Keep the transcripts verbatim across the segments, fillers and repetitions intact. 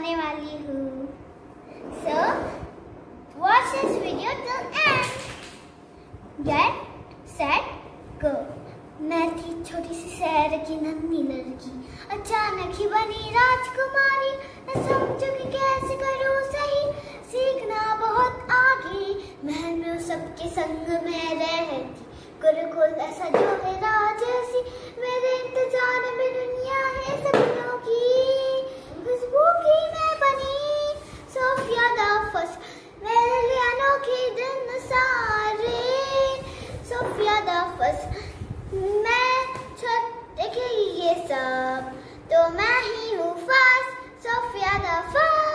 बताने वाली हूँ। So watch this video till end. Get set go. मैं थी छोटी सी शहर की नन्ही लड़की, अचानक ही बनी राजकुमारी। मैं समझू कि कैसे करूँ सही, सीखना बहुत आगे। महल में सबके संग में रहती, गुरुकुल ऐसा जो है राजसी। मेरे इंतजार में दुनिया है सपनों की, खुशबू की मैं बनी सोफिया द फर्स्ट। मेरे लिए अनोखे दिन सारे सोफिया द फर्स्ट। मैं छोटे के ये सब तो मैं ही हूँ first, Sofia the first.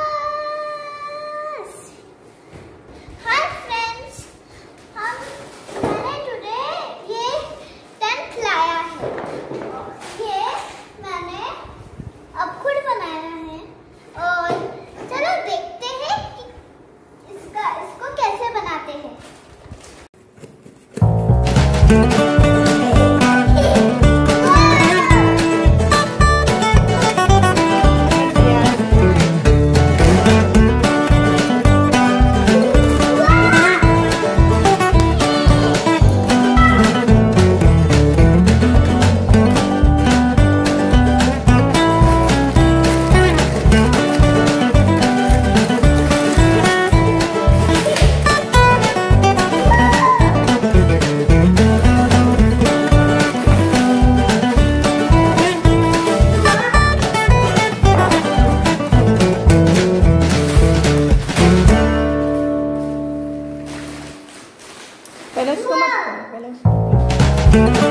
Hi friends, हम मैंने टुडे ये टेंट लाया है। ये मैंने अब खुद बनाया है और चलो देखते हैं कि इसका इसको कैसे बनाते हैं। पहले इसको मत करो, पहले इसको।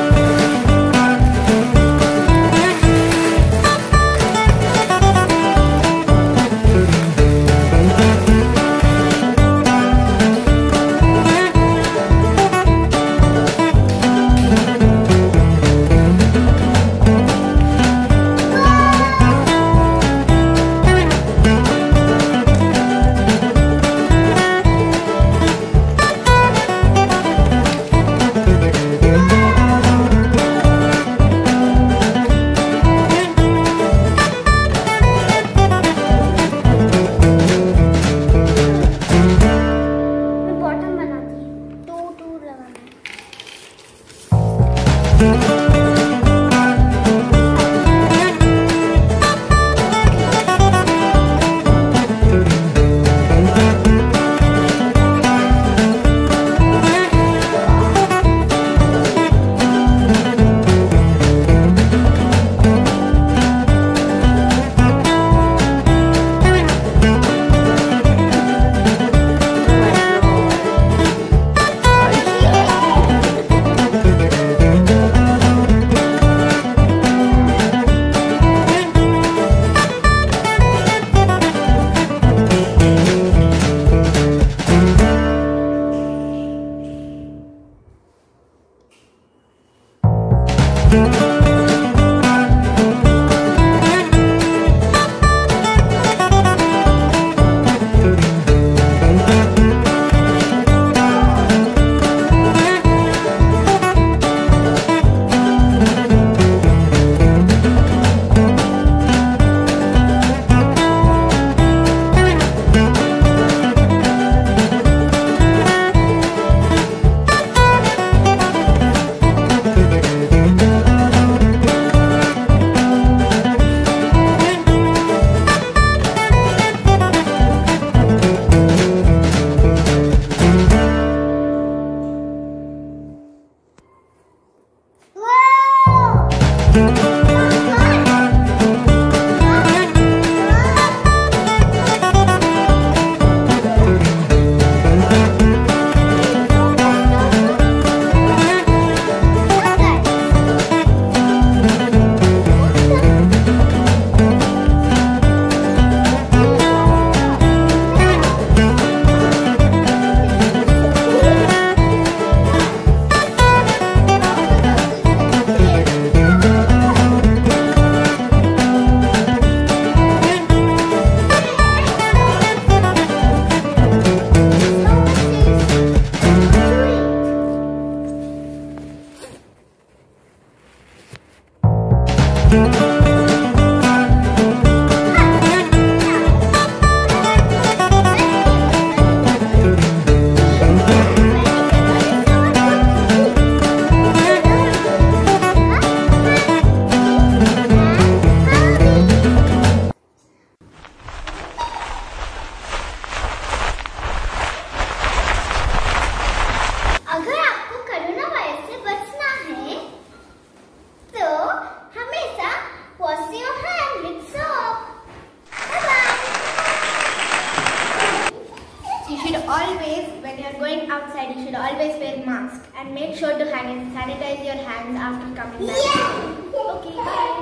san- sanitize your hands after coming back. Yeah. Okay, bye.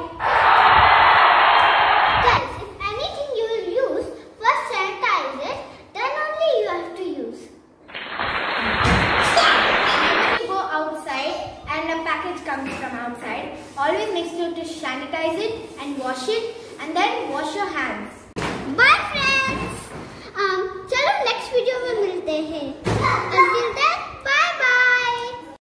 Guys, if anything you will use, first sanitize it, then only you have to use. Whenever you go outside and a package comes from outside, always make sure to sanitize it and wash it and then wash your hands.